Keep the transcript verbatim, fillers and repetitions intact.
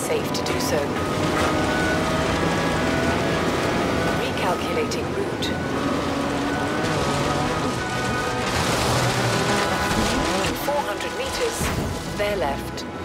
safe to do so. Recalculating route. four hundred meters. They're left.